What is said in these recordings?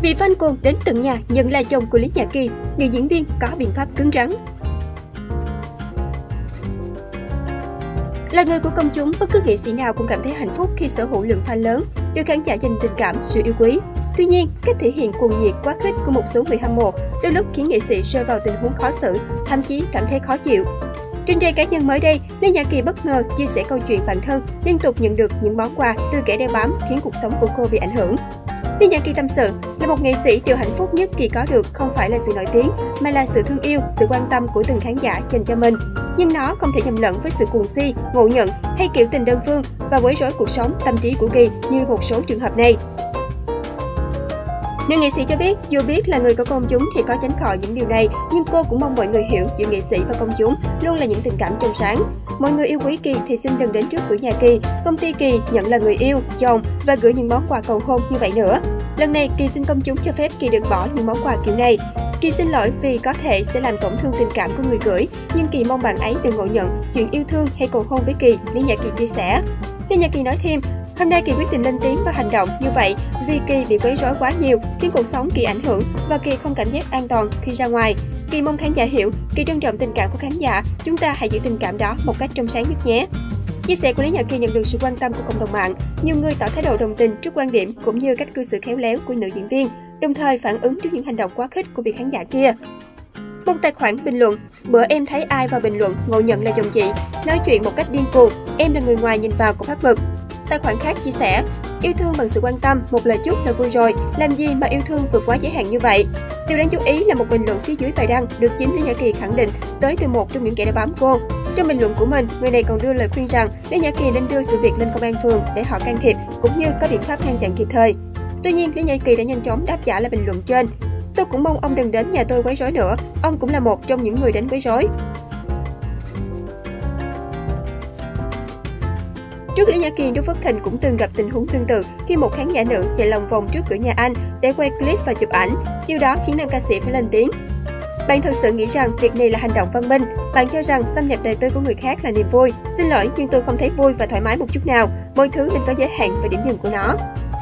Bị fan cuồng đến tận nhà nhận là chồng của Lý Nhã Kỳ, nữ diễn viên có biện pháp cứng rắn. Là người của công chúng, bất cứ nghệ sĩ nào cũng cảm thấy hạnh phúc khi sở hữu lượng fan lớn, được khán giả dành tình cảm, sự yêu quý. Tuy nhiên, cách thể hiện cuồng nhiệt quá khích của một số người hâm mộ đôi lúc khiến nghệ sĩ rơi vào tình huống khó xử, thậm chí cảm thấy khó chịu. Trên trang cá nhân mới đây, Lý Nhã Kỳ bất ngờ chia sẻ câu chuyện bản thân liên tục nhận được những món quà từ kẻ đeo bám khiến cuộc sống của cô bị ảnh hưởng. Lý Nhã Kỳ tâm sự, là một nghệ sĩ, điều hạnh phúc nhất Kỳ có được không phải là sự nổi tiếng, mà là sự thương yêu, sự quan tâm của từng khán giả dành cho mình. Nhưng nó không thể nhầm lẫn với sự cuồng si, ngộ nhận hay kiểu tình đơn phương và quấy rối cuộc sống, tâm trí của Kỳ như một số trường hợp này. Nữ nghệ sĩ cho biết, dù biết là người của công chúng thì có tránh khỏi những điều này, nhưng cô cũng mong mọi người hiểu giữa nghệ sĩ và công chúng luôn là những tình cảm trong sáng. Mọi người yêu quý Kỳ thì xin đừng đến trước cửa nhà Kỳ, công ty Kỳ nhận là người yêu, chồng và gửi những món quà cầu hôn như vậy nữa. Lần này, Kỳ xin công chúng cho phép Kỳ được bỏ những món quà kiểu này. Kỳ xin lỗi vì có thể sẽ làm tổn thương tình cảm của người gửi, nhưng Kỳ mong bạn ấy đừng ngộ nhận chuyện yêu thương hay cầu hôn với Kỳ, Lý Nhã Kỳ chia sẻ. Lý Nhã Kỳ nói thêm, hôm nay Kỳ quyết định lên tiếng và hành động như vậy vì Kỳ bị quấy rối quá nhiều, khiến cuộc sống Kỳ ảnh hưởng và Kỳ không cảm giác an toàn khi ra ngoài. Kỳ mong khán giả hiểu, Kỳ trân trọng tình cảm của khán giả, chúng ta hãy giữ tình cảm đó một cách trong sáng nhất nhé. Chia sẻ của Lý Nhã Kỳ nhận được sự quan tâm của cộng đồng mạng, nhiều người tỏ thái độ đồng tình trước quan điểm cũng như cách cư xử khéo léo của nữ diễn viên, đồng thời phản ứng trước những hành động quá khích của vị khán giả kia. Một tài khoản bình luận, bữa em thấy ai vào bình luận ngộ nhận là chồng chị, nói chuyện một cách điên cuồng, em là người ngoài nhìn vào của pháp luật. Tài khoản khác chia sẻ, yêu thương bằng sự quan tâm, một lời chúc là vui rồi, làm gì mà yêu thương vượt quá giới hạn như vậy. Điều đáng chú ý là một bình luận phía dưới bài đăng được chính Lý Nhã Kỳ khẳng định tới từ một trong những kẻ đã bám cô. Trong bình luận của mình, người này còn đưa lời khuyên rằng Lý Nhã Kỳ nên đưa sự việc lên công an phường để họ can thiệp cũng như có biện pháp ngăn chặn kịp thời. Tuy nhiên, Lý Nhã Kỳ đã nhanh chóng đáp trả lại bình luận trên. Tôi cũng mong ông đừng đến nhà tôi quấy rối nữa, ông cũng là một trong những người đến quấy rối. Trước Lý Nhã Kỳ, Noo Phước Thịnh cũng từng gặp tình huống tương tự khi một khán giả nữ chạy lòng vòng trước cửa nhà anh để quay clip và chụp ảnh. Điều đó khiến nam ca sĩ phải lên tiếng. Bạn thật sự nghĩ rằng việc này là hành động văn minh? Bạn cho rằng xâm nhập đời tư của người khác là niềm vui? Xin lỗi, nhưng tôi không thấy vui và thoải mái một chút nào. Mọi thứ nên có giới hạn và điểm dừng của nó.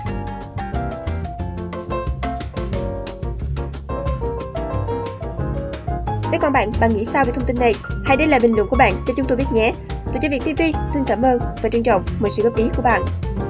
Thế còn bạn nghĩ sao về thông tin này? Hãy để lại bình luận của bạn cho chúng tôi biết nhé. Tụi Trẻ Việt TV xin cảm ơn và trân trọng mọi sự góp ý của bạn.